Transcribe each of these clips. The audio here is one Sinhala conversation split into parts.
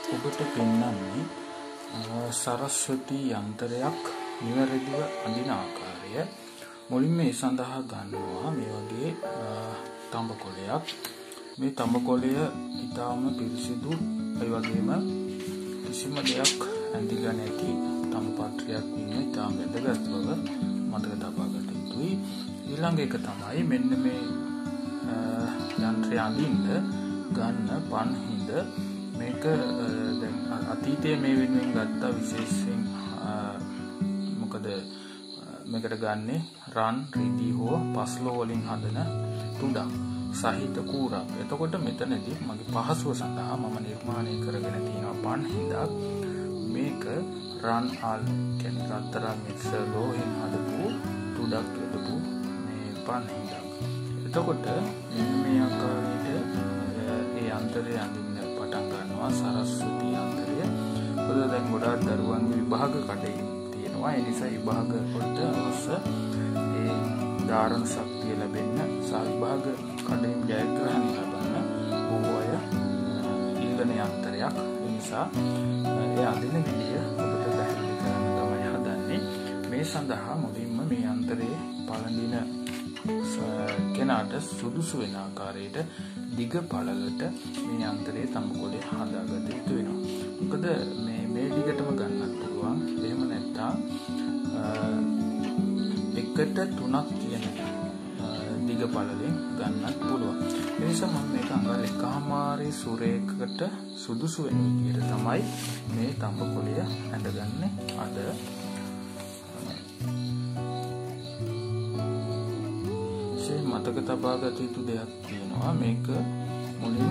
ඔබට පෙන්වන්නේ සරස්වති යන්ත්‍රයක් නිවැරදිව අඳින ආකාරය. මුලින්ම මේ සඳහා ගන්නවා මේ වගේ තඹ කොළයක්. මේ තඹ කොළය ඊටාම පිරිසිදු ඒ වගේම කිසිම දෙයක් ඇඳිලා නැති තඹ පත්‍රයක් වීම ඊටාම වැදගත් බව මතක තබා ගත යුතුයි. ඊළඟ එක තමයි මෙන්න මේ යන්ත්‍රය අඳින්න ගන්න පන්හිඳ. මේක දැන් අතීතයේ මේ වෙනුවෙන් ගත්ත විශේෂයෙන් මොකද මේකට ගන්නේ රන් රිදී හෝ පස්ලෝ වලින් හදන තුඩක් සහිත කූරක්. එතකොට මෙතනදී මගේ පහසුව සඳහා මම නිර්මාණය කරගෙන තියෙනවා පන්හිඳක්. මේක රන් ආල් කියන්නේ රත්තරන් මිශ්‍ර ලෝහයෙන් හදපු තුඩක් යොදපු මේ පන්හිඳක්. එතකොට මේ ආකාරයට ඒ යන්ත්‍රය අඳින්න පටන් ගන්නවා සරස්වති යන්ත්‍රය. මොකද දැන් ගොඩාක් දරුවන්ගේ විභාග කටයුතු තියෙනවා. ඒ නිසා විභාග වලට අවශ්‍ය ඒ ධාරණ ශක්තිය ලැබෙන්න සහ විභාග කඩේම ජයග්‍රහණය ලබන්න බොහෝ අය ඉල්ලන යන්ත්‍රයක්. ඒ නිසා ඒ අඳින විදිය ඔබට පැහැදිලි කරන්න තමයි හදන්නේ. මේ සඳහා මුලින්ම මේ යන්ත්‍රයේ පළඳින කෙනාට සුදුසු වෙන ආකාරයට දිග පළලට මේ යන්ත්‍රයේ තඹ කොළේ හදාගත යුතු වෙනවා. මොකද මේ දිගටම ගන්නත් පුළුවන්. එහෙම නැත්නම් එකට 3ක් තියෙන දිග පළලෙන් ගන්නත් පුළුවන්. ඒ නිසා මම මේක අඟල් 1.5 සුරේකට සුදුසු වෙන විදිහට තමයි මේ තඹ කොළය ඇඳගන්නේ අද. මතක තබා ගත යුතු දෙයක් තියෙනවා. මේක මුලින්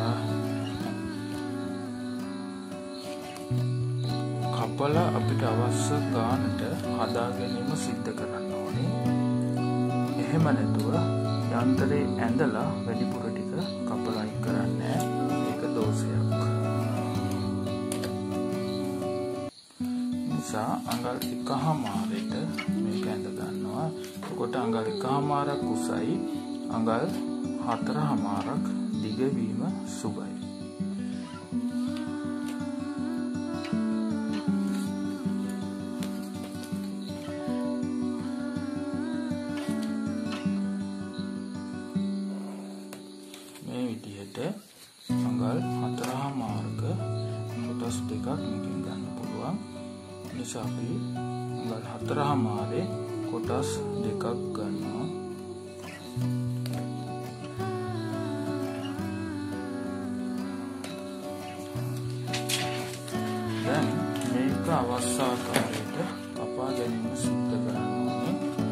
කපල අපිට අවශ්‍ය ගානට හදා ගැනීම සිද්ධ කරන්න ඕනේ. එහෙම නැතුව යන්ත්‍රේ ඇඳලා වැඩිපුර ටික කපලා අයින් කරන්නේ ඒක දෝෂයක්. නිසා අඟල් 1.5ට මේක ඇඳ ගන්නවා. කොට අඟල් 1.5ක් උසයි අඟල් 4.5ක් දිග වීම සුබයි. මේ විදිහට අඟල් 4.5ක කොටස් දෙකක් මේකෙන් ගන්න පුළුවන්. නිසා අපි අඟල් 4.5 කොටස් දෙකක් ගන්නවා. දැන් මේක අවශ්‍ය ආකාරයට කපා ගැනීම සිද්ධ කරන්න ඕනේ.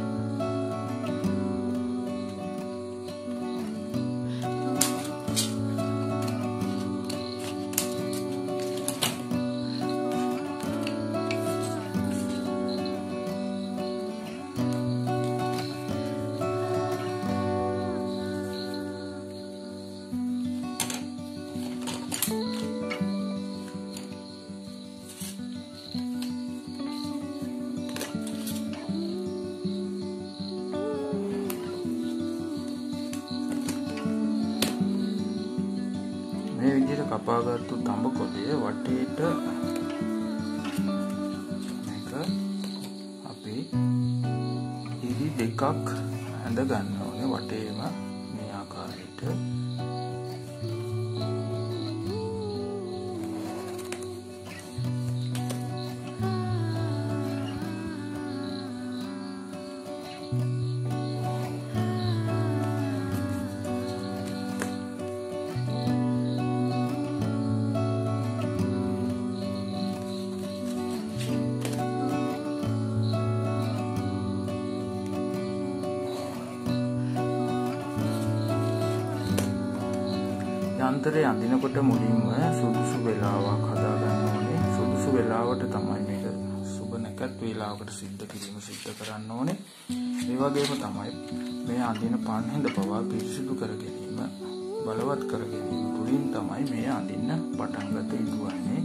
මේ විදිහට කපාගත්තු තඹ කොළය වටේට මේක අපි ඉරි දෙකක් ඇඳ ගන්න ඕනේ වටේම මේ ආකාරයට. යන්ත්‍රය අඳිනකොට මුලින්ම සුදුසු වෙලාවක් හදා ගන්න ඕනේ. සුදුසු වෙලාවට තමයි මේක සුබ නැකත් වේලාවකට සිද්ධ කිරීම සිද්ධ කරන්න ඕනේ. ඒ වගේම තමයි මේ අඳින පන්හිඳ පවා පිරිසිදු කර ගැනීම බලවත් කර ගැනීම තුළින් තමයි මේ අඳින්න පටන් ගත යුතු වන්නේ.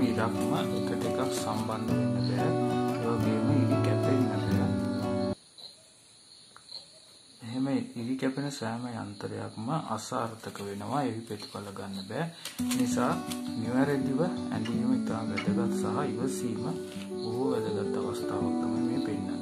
ඉරක්ම එකට එකක් සම්බන්ධ වෙන්න බෑ. ඒ වගේම ඉරි කැපෙන්න බෑ. එහෙම ඉරි කැපෙන සෑම යන්ත්‍රයක්ම අසාර්ථක වෙනවා. ඒ ප්‍රතිඵල ගන්න බෑ. නිසා නිවැරදිව ඇඳීම ඉතා වැදගත් සහ ඉවසීම බොහෝ වැදගත් අවස්ථාවක් තමයි මේ පෙන්නන්නේ.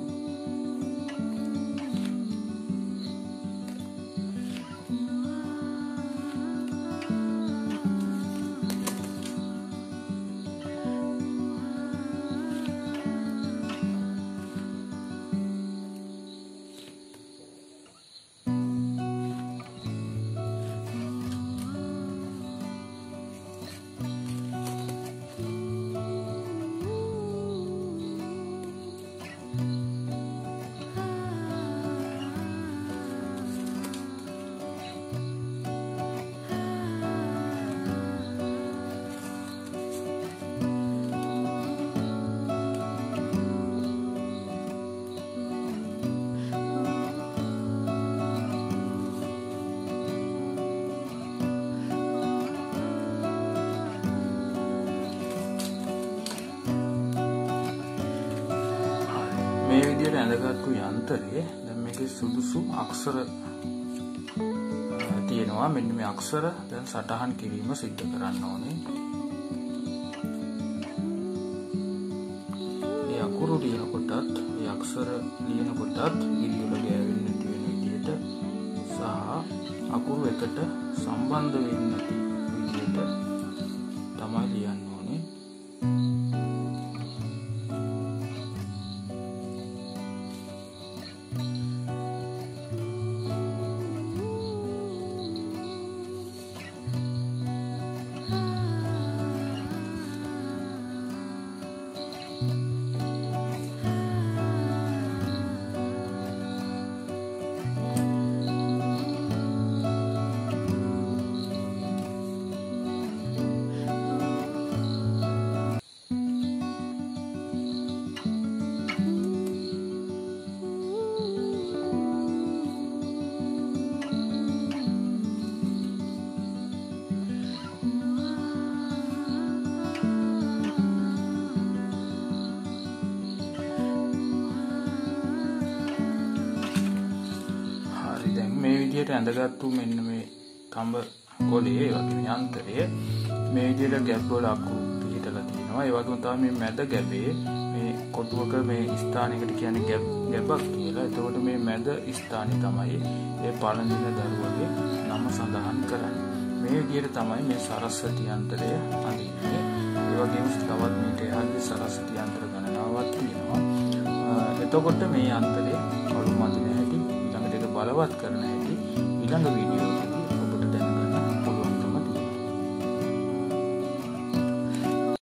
මේ විදිහට ඇඳගත්තු යන්ත්‍රයේ දැන් මේකේ සුදුසු අක්ෂර තියෙනවා. මෙන්න මේ අක්ෂර දැන් සටහන් කිරීම සිද්ධ කරන්න ඕනේ. මේ අකුරු ලියනකොටත් මේ අක්ෂර ලියනකොටත් ඉරි වල ගෑවෙන්නේ නැති වෙන විදිහට සහ අකුරු එකට සම්බන්ධ වෙන්නේ නැති විදිහට තමයි ලියන්න ඕනේ. මේ විදිහට ඇඳගත්තු මෙන්න මේ තඹ කොලේ වගේ යන්ත්‍රය මේ විදිහට ගැබ් වල අකුරු පිටලා තියෙනවා. ඒ වගේම තමයි මේ මැද ගැබේ මේ කොටුවක මේ ස්ථානයකට කියන්නේ ගැබක් කියලා. එතකොට මේ මැද ස්ථානේ තමයි ඒ පළඳින දරුවගේ නම සඳහන් කරන්නේ. මේ විදිහට තමයි මේ සරස්වති යන්ත්‍රය අඳින්නේ. ඒ වගේම තවත් මේට එහාගේ සරස්වති යන්ත්‍ර ගණනාවක් තියෙනවා. එතකොට මේ යන්ත්‍රයේ අලුත් මදින හැටි ඊළඟට ඒක බලවත් කරන හැටි ඊළඟ වීඩියෝ